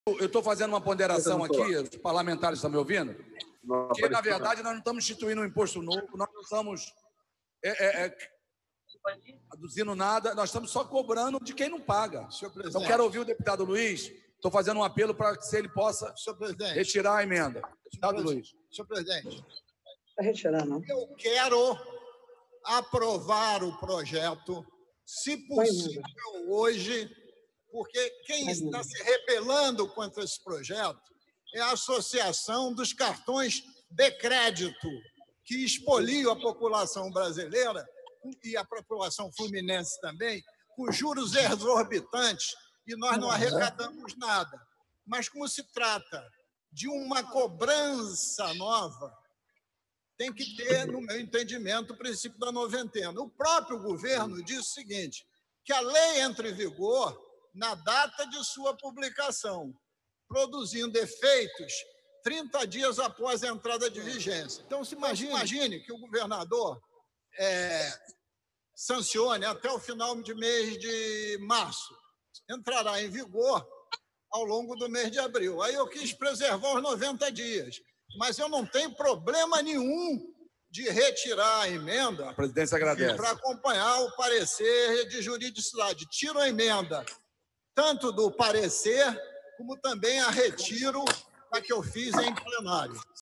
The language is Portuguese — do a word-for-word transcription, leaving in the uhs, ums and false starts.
Eu estou fazendo uma ponderação aqui, os parlamentares estão me ouvindo, que, na verdade, nós não estamos instituindo um imposto novo, nós não estamos é, é, é, aduzindo nada, nós estamos só cobrando de quem não paga. Então, quero ouvir o deputado Luiz, estou fazendo um apelo para que se ele possa retirar a emenda. Deputado Luiz. Senhor presidente, Vai retirar, não? eu quero aprovar o projeto, se possível, hoje, porque quem está se rebelando contra esse projeto é a Associação dos Cartões de Crédito, que expoliam a população brasileira e a população fluminense também, com juros exorbitantes, e nós não arrecadamos nada. Mas, como se trata de uma cobrança nova, tem que ter, no meu entendimento, o princípio da noventena. O próprio governo diz o seguinte, que a lei entra em vigor na data de sua publicação, produzindo efeitos trinta dias após a entrada de vigência. Então, se imagine, imagine que o governador é, sancione até o final de mês de março. Entrará em vigor ao longo do mês de abril. Aí eu quis preservar os noventa dias, mas eu não tenho problema nenhum de retirar a emenda. A presidência agradece. Para acompanhar o parecer de juridicidade. Tiro a emenda tanto do parecer, como também a retiro a que eu fiz em plenário.